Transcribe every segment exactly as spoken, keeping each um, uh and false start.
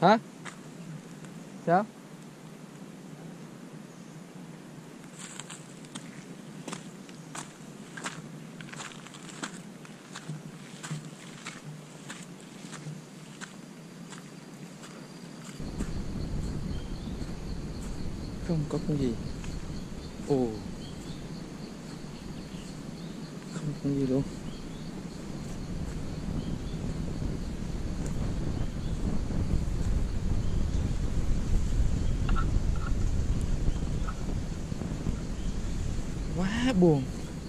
Hả? Sao? Không có con gì. Ồ, không có con gì luôn. Quá buồn.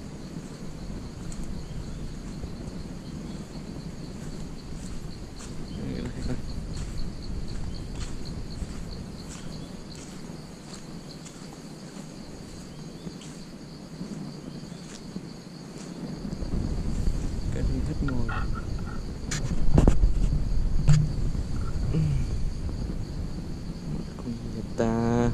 Cái gì thích ngồi. Con gì ta?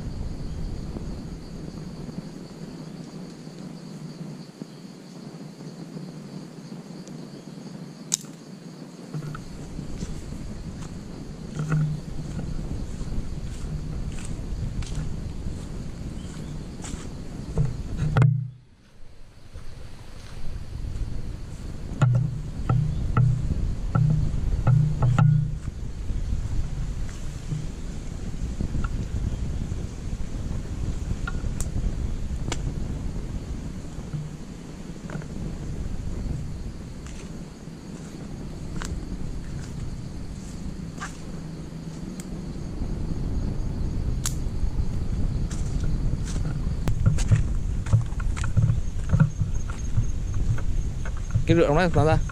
Cái rượu nó làm ra.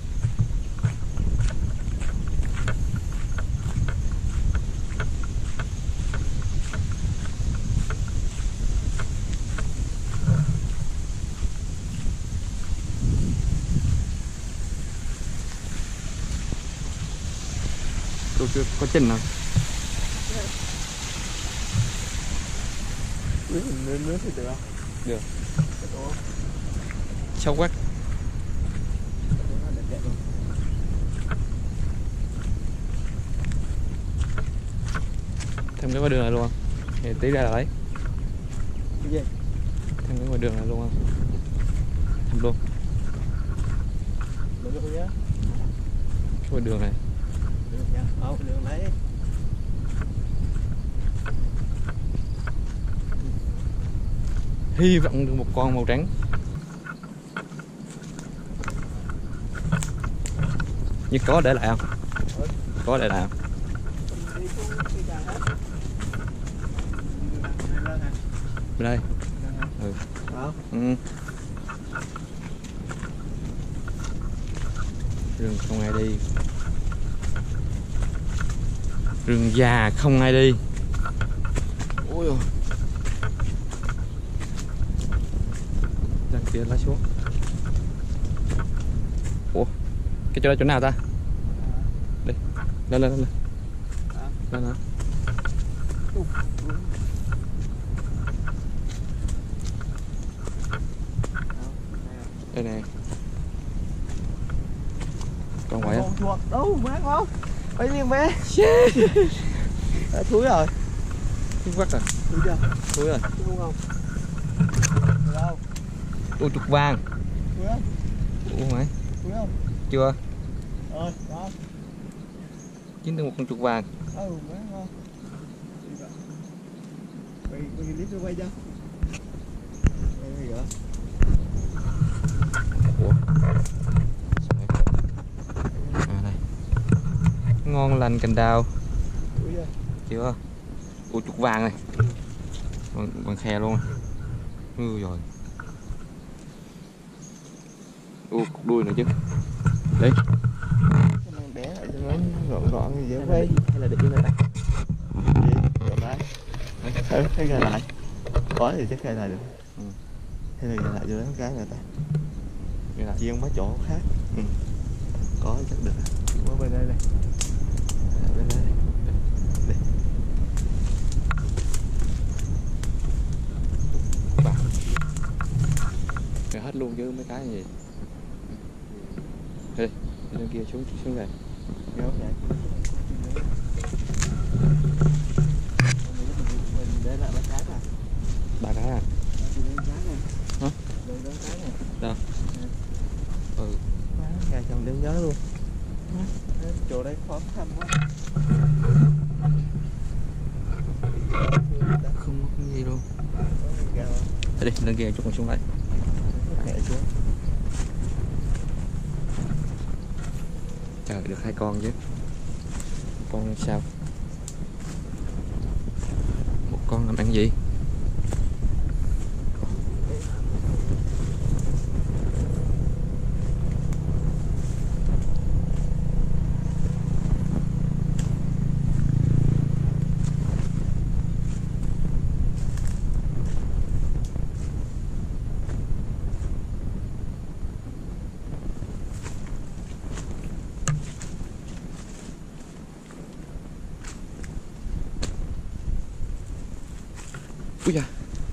Đồ chưa có chân nào. Nước nước nước thì được không? Được. Sâu quá. Thêm cái ngoài đường này luôn không? Thì tí ra là lấy. Cái gì? Thêm cái ngoài đường này luôn không? Thêm luôn. Được không nhá? Cái ngoài đường này. Được nha. Ờ, đường lấy. Hy vọng được một con màu trắng. Nhưng có để lại không? Ừ. Có để lại không? Bên đây. Ừ. Đó. Ừ. Rừng không ai đi. Rừng già không ai đi. Ôi ôi. Ra kia lá xuống. Ủa, cái chỗ đó chỗ nào ta? Đi, lên lên lên lên. Lên hả? Đây nè. Còn quậy không? Chuột đâu, mát không? Bay liền bé. Đã thúi rồi. Thúi quá rồi. Thúi chưa? Thúi rồi. Thúi không? Được không? Ui trục vàng. Thúi không? Ủa mày? Thúi không? Chưa. Rồi, đó. Chính được một con trục vàng. Ừ, mát không? Quay, quay clip tôi quay cho. Quay cái gì vậy? Ủa? À đây. Ngon lành cành đào. Thúi chưa? Chưa. Ủa trục vàng này. Bằng, bằng khe luôn. Ừ rồi. Ủa cục đuôi nữa chứ. Đấy. Cái này bé lại cho nó gọn gọn như dễ quay. Hay là để dưới này ta? Gì? Gọn lại. Thấy, thấy gà lại. Có thì chắc gà lại được. Ừ. Hay là gà lại cho nó cái người ta. Như này. Chiên mấy chỗ khác. Ừ. Có chắc được. Ở bên đây đây. Bên đây. Đây. Bà. Rồi hết luôn chứ mấy cái gì. Đi, đi lên kia xuống xuống này. Kéo vậy. Mình để lại ba cái à? Ba cái à? Hả? Đâu? Ừ. Gà chồng đeo nhớ luôn. Chỗ đây khó khăn quá. Không có cái gì luôn. Gà Đây đi, lên kia chụp xuống lại. mẹ chưa? Trời, được hai con chứ. Con sao? Một con làm ăn gì? Úi da.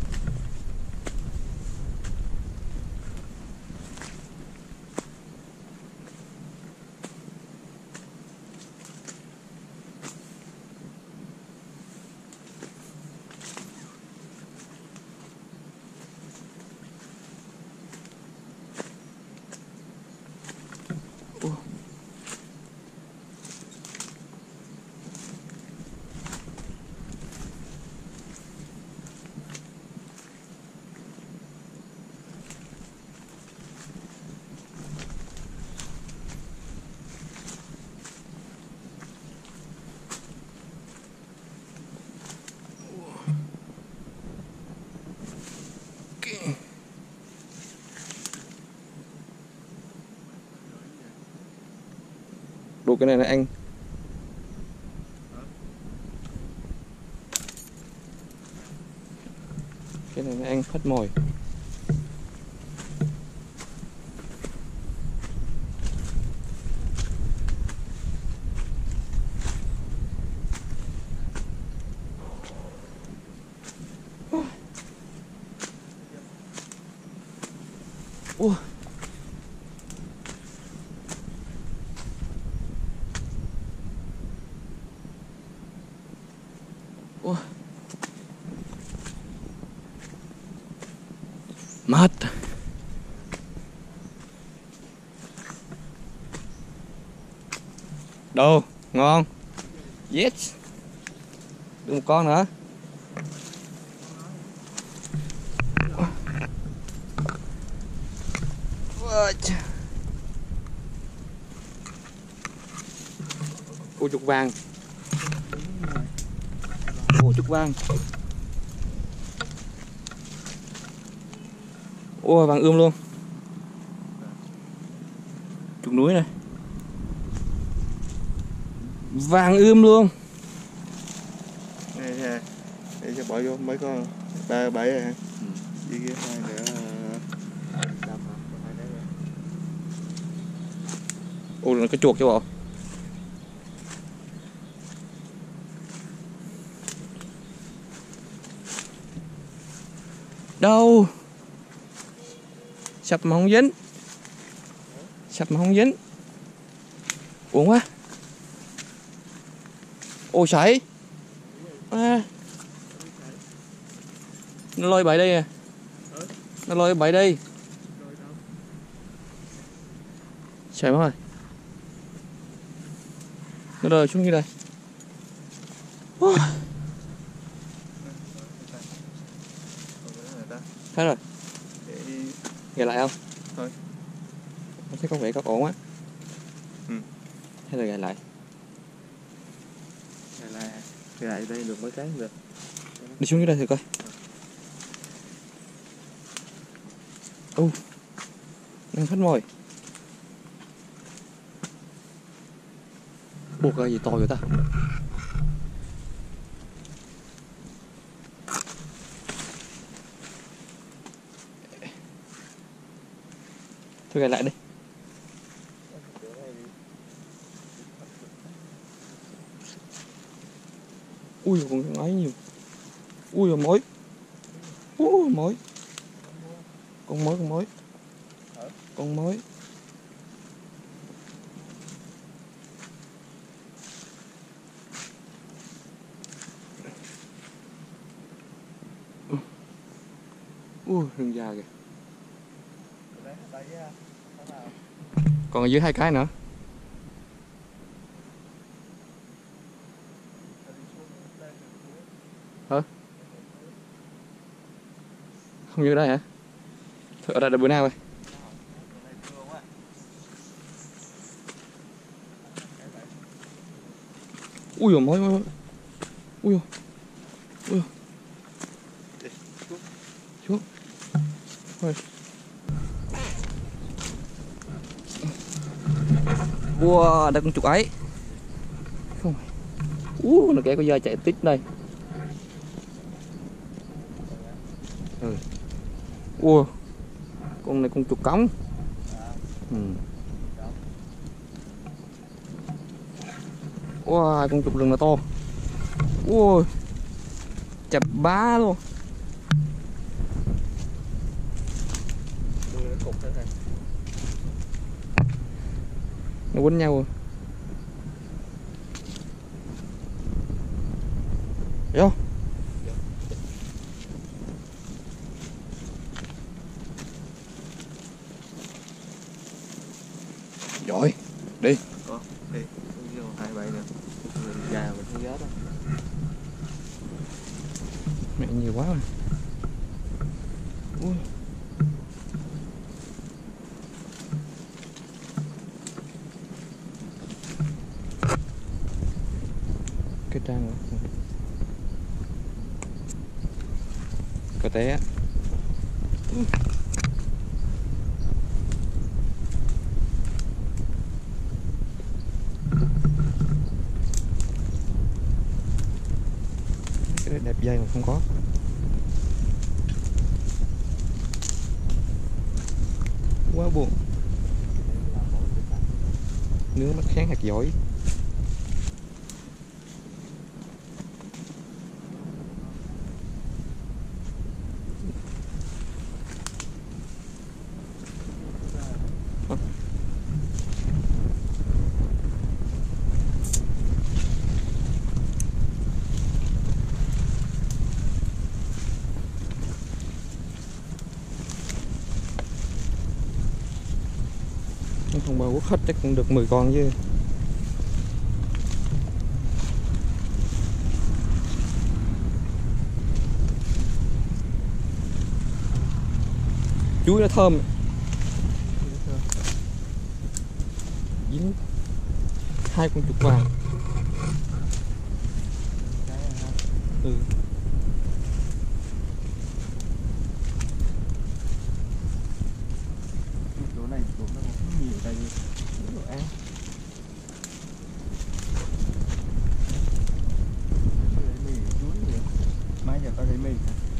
Ủa. Đồ cái này là anh. Cái này là anh hết mồi. Ủa. Ủa. Mệt. Đồ, ngon. Yes. Được một con nữa. Ô trục vàng. Ô trục vàng. Ô vàng ươm luôn. Trục núi này. Vàng ươm luôn. Đây nè. Để cho bỏ vô mấy con. Ba bảy rồi hả? Ừ. Với cái hai nữa. Ô là cái chuột chứ bộ. Đâu? Sập mà không dính. Sập mà không dính. Uổng quá. Ô sảy. À. Nó lôi bậy đây à. Nó lôi bậy đây. Sảy mất rồi. Nó rơi xuống như đây. Oh. Thấy rồi. Gài lại không? Thôi. Tôi thấy có vẻ có ổn á. Ừ. Thế là gài lại. Gài lại. Gài lại đây được mấy cái được. Đi xuống dưới đây thử coi. Ô. Đang hết mồi. Buộc cái gì to vậy ta? Thôi gài lại đi. Ui con ấy nhiều. Ui rồi mối. Ui mối. Con mối con mối. Con mối. Ui, rừng già kìa. Còn ở dưới hai cái nữa. Hả? Không như đây hả? Thôi, ở đây là bữa nào rồi? Ui dồi mối mối. Ui dồi. Ui dồi. Xuống. Ui. Wow, đây con chuột ấy. Không. Uh, nó kẻ có dơ chạy tít đây. Ừ. Ua, con này con chuột cống. Ừ. Wow, con chuột rừng là to. Ui, chập bá luôn. Nó quấn nhau rồi. Vô. Rồi, đi. Có, đi. Vô hai bảy nè. Mình già mình không ghét đó. Mẹ nhiều quá rồi. Ui. Cái trang rồi. Có té. Cái đẹp dây mà không có. Quá buồn. Nướng mắt kháng hạt giỏi. Không bao quốc khách chắc cũng được mười con chứ. Chuối nó thơm. Dính hai con chuột vàng. Ừ. Chỗ này chỗ nó không nhiều tại vì nó đồ ăn. Mì chuối vậy. Mai giờ tao thấy mì hả?